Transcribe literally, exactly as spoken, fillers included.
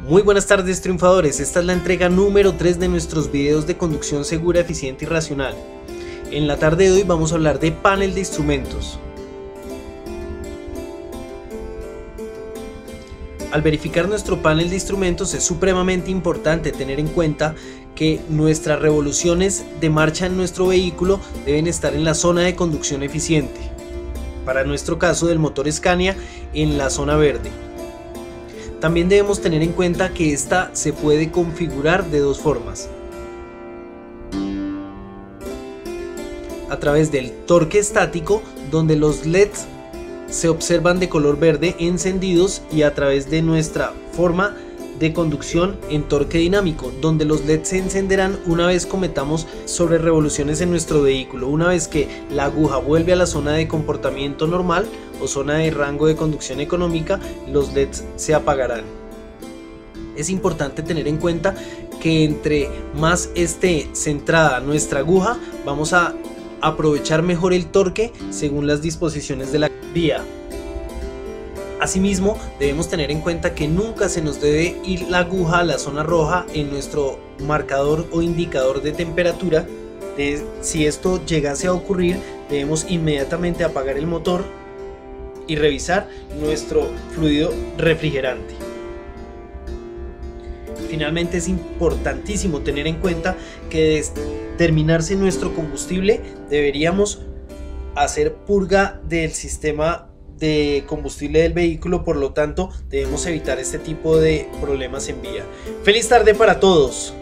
Muy buenas tardes, triunfadores. Esta es la entrega número tres de nuestros videos de conducción segura, eficiente y racional. En la tarde de hoy vamos a hablar de panel de instrumentos. Al verificar nuestro panel de instrumentos es supremamente importante tener en cuenta que nuestras revoluciones de marcha en nuestro vehículo deben estar en la zona de conducción eficiente. Para nuestro caso del motor Scania, en la zona verde. También debemos tener en cuenta que esta se puede configurar de dos formas. A través del torque estático, donde los L E Ds se observan de color verde encendidos, y a través de nuestra forma de conducción en torque dinámico, donde los L E Ds se encenderán una vez cometamos sobre revoluciones en nuestro vehículo. Una vez que la aguja vuelve a la zona de comportamiento normal o zona de rango de conducción económica, los L E Ds se apagarán. Es importante tener en cuenta que entre más esté centrada nuestra aguja, vamos a aprovechar mejor el torque según las disposiciones de la vía. Asimismo, debemos tener en cuenta que nunca se nos debe ir la aguja a la zona roja en nuestro marcador o indicador de temperatura. De, si esto llegase a ocurrir, debemos inmediatamente apagar el motor y revisar nuestro fluido refrigerante. Finalmente, es importantísimo tener en cuenta que de terminarse nuestro combustible deberíamos hacer purga del sistema de combustible del vehículo. Por lo tanto, debemos evitar este tipo de problemas en vía. Feliz tarde para todos.